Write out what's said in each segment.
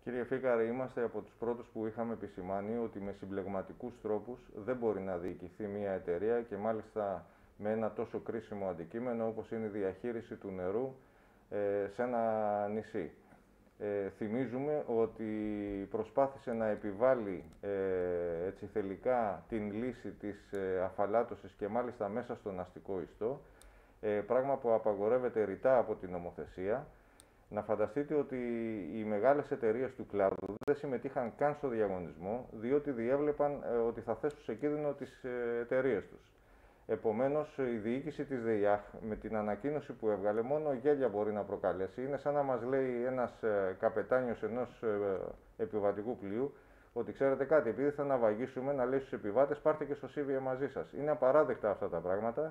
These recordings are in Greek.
Κύριε Φίκαρη, είμαστε από τους πρώτους που είχαμε επισημάνει ότι με συμπλεγματικούς τρόπους δεν μπορεί να διοικηθεί μια εταιρεία και μάλιστα με ένα τόσο κρίσιμο αντικείμενο όπως είναι η διαχείριση του νερού σε ένα νησί. Θυμίζουμε ότι προσπάθησε να επιβάλλει έτσι θελικά την λύση της αφαλάτωσης και μάλιστα μέσα στον αστικό ιστό, πράγμα που απαγορεύεται ρητά από την νομοθεσία. Να φανταστείτε ότι οι μεγάλες εταιρείες του κλάδου δεν συμμετείχαν καν στο διαγωνισμό, διότι διέβλεπαν ότι θα θέσουν σε κίνδυνο τις εταιρείες τους. Επομένως, η διοίκηση της ΔΕΙΑΧ με την ανακοίνωση που έβγαλε μόνο γέλια μπορεί να προκαλέσει. Είναι σαν να μας λέει ένας καπετάνιος ενός επιβατικού πλοίου ότι ξέρετε κάτι, επειδή θα ναυαγήσουμε, να λέει στους επιβάτες πάρτε και στο Σίβιε μαζί σας. Είναι απαράδεκτα αυτά τα πράγματα.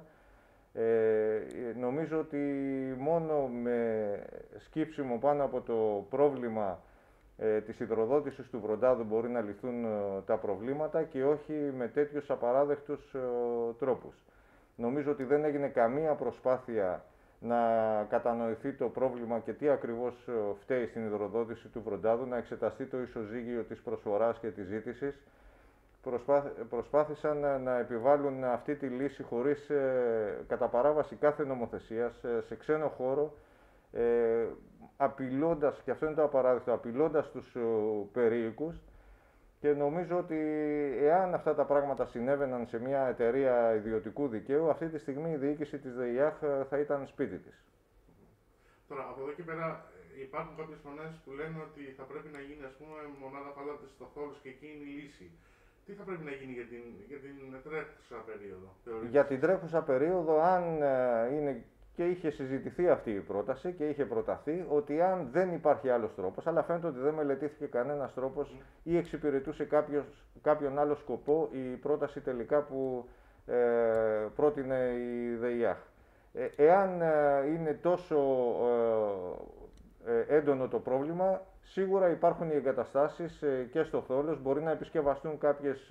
Νομίζω ότι μόνο με σκύψιμο πάνω από το πρόβλημα της υδροδότησης του Βροντάδου μπορεί να λυθούν τα προβλήματα και όχι με τέτοιους απαράδεκτους τρόπους. Νομίζω ότι δεν έγινε καμία προσπάθεια να κατανοηθεί το πρόβλημα και τι ακριβώς φταίει στην υδροδότηση του Βροντάδου, να εξεταστεί το ισοζύγιο της προσφοράς και της ζήτησης. Προσπάθησαν να επιβάλλουν αυτή τη λύση χωρίς κατά παράβαση κάθε νομοθεσίας σε ξένο χώρο, απειλώντας, και αυτό είναι το απαράδεκτο, απειλώντας τους περίοικους, και νομίζω ότι εάν αυτά τα πράγματα συνέβαιναν σε μια εταιρεία ιδιωτικού δικαίου, αυτή τη στιγμή η διοίκηση της ΔΕΙΑΧ θα ήταν σπίτι της. Τώρα, από εδώ και πέρα υπάρχουν κάποιες φωνές που λένε ότι θα πρέπει να γίνει, ας πούμε, μονάδα φαλάτωσης στο Θόλος και εκεί είναι η λύση. Τι θα πρέπει να γίνει για την τρέχουσα περίοδο? Για την τρέχουσα περίοδο, αν είναι και είχε συζητηθεί αυτή η πρόταση και είχε προταθεί ότι αν δεν υπάρχει άλλος τρόπος, αλλά φαίνεται ότι δεν μελετήθηκε κανένας τρόπος ή εξυπηρετούσε κάποιον άλλο σκοπό η πρόταση τελικά που πρότεινε η ΔΕΙΑΧ. Εάν είναι τόσο έντονο το πρόβλημα, σίγουρα υπάρχουν οι εγκαταστάσεις και στο Θόλος, μπορεί να επισκευαστούν κάποιες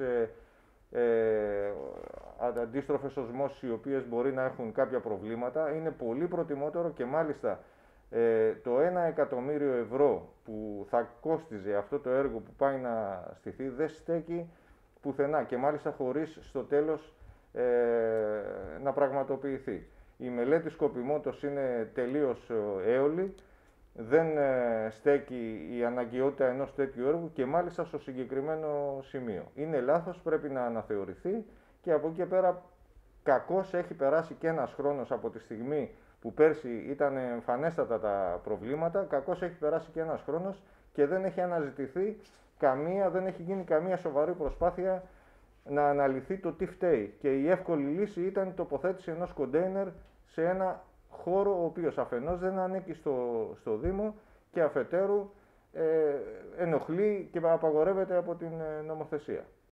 αντίστροφες οσμώσεις οι οποίες μπορεί να έχουν κάποια προβλήματα. Είναι πολύ προτιμότερο και μάλιστα το 1 εκατομμύριο ευρώ που θα κόστιζε αυτό το έργο που πάει να στηθεί δεν στέκει πουθενά και μάλιστα χωρίς στο τέλος να πραγματοποιηθεί. Η μελέτη σκοπιμότητας είναι τελείως έολη. Δεν στέκει η αναγκαιότητα ενός τέτοιου έργου και μάλιστα στο συγκεκριμένο σημείο. Είναι λάθος, πρέπει να αναθεωρηθεί και από εκεί και πέρα κακώς έχει περάσει και ένας χρόνος από τη στιγμή που πέρσι ήταν εμφανέστατα τα προβλήματα, κακώς έχει περάσει και ένας χρόνος και δεν έχει αναζητηθεί δεν έχει γίνει καμία σοβαρή προσπάθεια να αναλυθεί το τι φταίει. Και η εύκολη λύση ήταν η τοποθέτηση ενός κοντέινερ σε ένα χώρο ο οποίος αφενός δεν ανήκει στο Δήμο και αφετέρου ενοχλεί και απαγορεύεται από την νομοθεσία.